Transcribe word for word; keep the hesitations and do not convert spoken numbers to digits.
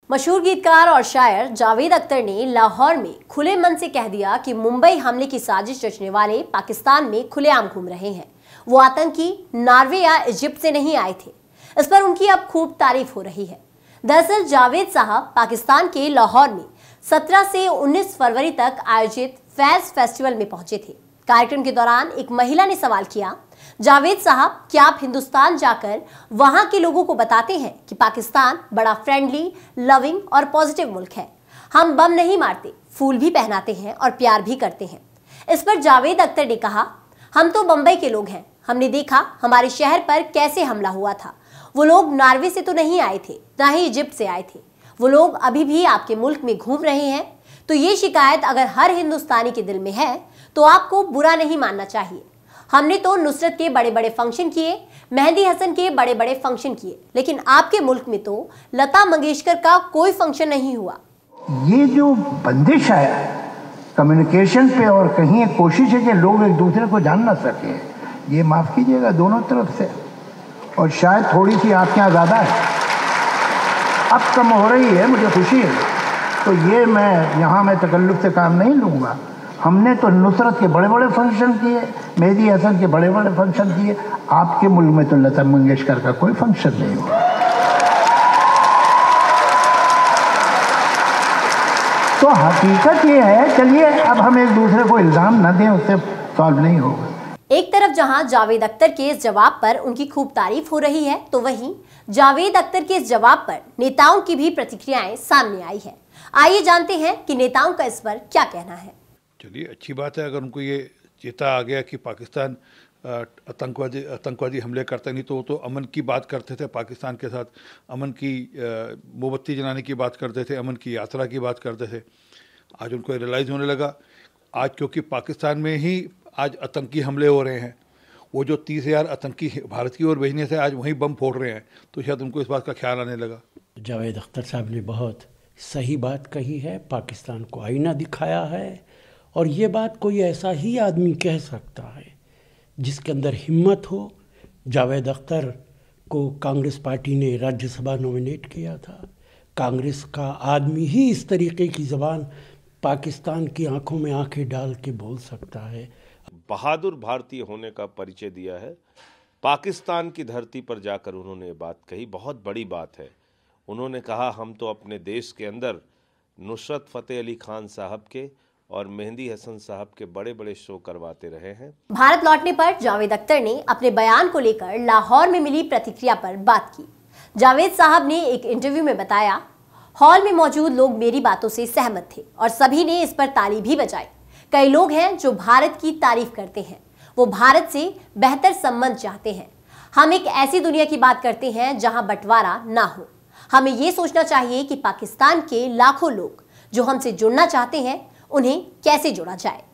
मशहूर गीतकार और शायर जावेद अख्तर ने लाहौर में खुले मन से कह दिया कि मुंबई हमले की साजिश रचने वाले पाकिस्तान में खुलेआम घूम रहे हैं। वो आतंकी नॉर्वे या इजिप्ट से नहीं आए थे। इस पर उनकी अब खूब तारीफ हो रही है। दरअसल जावेद साहब पाकिस्तान के लाहौर में सत्रह से उन्नीस फरवरी तक आयोजित फैज फेस्टिवल में पहुंचे थे। कार्यक्रम के दौरान एक महिला ने सवाल किया, जावेद साहब, क्या आप हिंदुस्तान जाकर वहां के लोगों को बताते हैं कि पाकिस्तान बड़ा फ्रेंडली, लविंग और पॉजिटिव मुल्क है। हम बम नहीं मारते, फूल भी पहनाते हैं और प्यार भी करते हैं। इस पर जावेद अख्तर ने कहा, हम तो बंबई के लोग हैं, हमने देखा हमारे शहर पर कैसे हमला हुआ था। वो लोग नॉर्वे से तो नहीं आए थे, ना ही इजिप्ट से आए थे। वो लोग अभी भी आपके मुल्क में घूम रहे हैं। तो ये शिकायत अगर हर हिंदुस्तानी के दिल में है तो आपको बुरा नहीं मानना चाहिए। हमने तो नुसरत के बड़े बड़े फंक्शन किए, मेहंदी हसन के बड़े बड़े फंक्शन किए, लेकिन आपके मुल्क में तो लता मंगेशकर का कोई फंक्शन नहीं हुआ। ये जो बंदिश है कम्युनिकेशन पे और कहीं एक कोशिश है कि लोग एक दूसरे को जान ना सके, ये माफ कीजिएगा दोनों तरफ से, और शायद थोड़ी सी आंखें ज़्यादा है, अब कम हो रही है, मुझे खुशी है। तो ये मैं यहाँ मैं तकल्लुफ से काम नहीं लूँगा। हमने तो नुसरत के बड़े बड़े फंक्शन किए, मेहंदी हसन के बड़े बड़े फंक्शन किए। आपके मुल्क में तो लता मंगेशकर का कोई फंक्शन नहीं हुआ। तो हकीकत ये है, चलिए अब हम एक दूसरे को इल्जाम न दें, उससे सॉल्व नहीं होगा। एक तरफ जहां जावेद अख्तर के इस जवाब पर उनकी खूब तारीफ हो रही है, तो वहीं जावेद अख्तर के इस जवाब पर नेताओं की भी प्रतिक्रियाएं सामने आई है। आइए जानते हैं कि नेताओं का इस पर क्या कहना है। चलिए, अच्छी बात है अगर उनको ये चेता आ गया कि पाकिस्तान आतंकवादी आतंकवादी हमले करता नहीं, तो वो तो अमन की बात करते थे, पाकिस्तान के साथ अमन की मोमबत्ती जलाने की बात करते थे, अमन की यात्रा की बात करते थे। आज उनको रियलाइज़ होने लगा, आज क्योंकि पाकिस्तान में ही आज आतंकी हमले हो रहे हैं, वो जो तीस हज़ार आतंकी भारत की ओर भेजने से आज वहीं बम फोड़ रहे हैं, तो शायद उनको इस बात का ख्याल आने लगा। जावेद अख्तर साहब ने बहुत सही बात कही है, पाकिस्तान को आईना दिखाया है, और ये बात कोई ऐसा ही आदमी कह सकता है जिसके अंदर हिम्मत हो। जावेद अख्तर को कांग्रेस पार्टी ने राज्यसभा नॉमिनेट किया था। कांग्रेस का आदमी ही इस तरीके की ज़बान पाकिस्तान की आंखों में आंखें डाल के बोल सकता है। बहादुर भारतीय होने का परिचय दिया है। पाकिस्तान की धरती पर जाकर उन्होंने बात कही, बहुत बड़ी बात है। उन्होंने कहा, हम तो अपने देश के अंदर नुसरत फ़तेह अली खान साहब के और मेहंदी हसन साहब के बड़े बड़े शो करवाते रहे हैं। भारत लौटने पर जावेद अख्तर ने अपने बयान को लेकर लाहौर में मिली प्रतिक्रिया पर बात की। जावेद साहब ने एक इंटरव्यू में बताया, हॉल में मौजूद लोग मेरी बातों से सहमत थे और सभी ने इस पर ताली भी बजाई। कई लोग हैं जो भारत की तारीफ करते हैं, वो भारत से बेहतर संबंध चाहते हैं। हम एक ऐसी दुनिया की बात करते हैं जहां बंटवारा ना हो। हमें ये सोचना चाहिए कि पाकिस्तान के लाखों लोग जो हमसे जुड़ना चाहते हैं, उन्हें कैसे जोड़ा जाए।